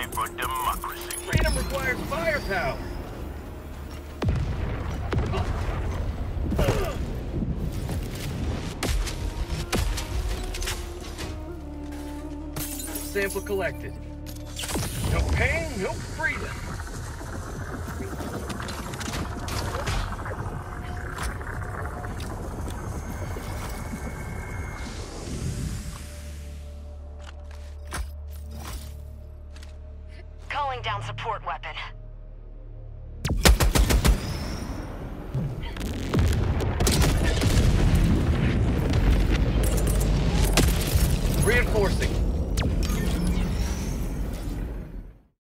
Time for democracy. Freedom requires firepower. Sample collected. No pain, no freedom. Calling down support weapon.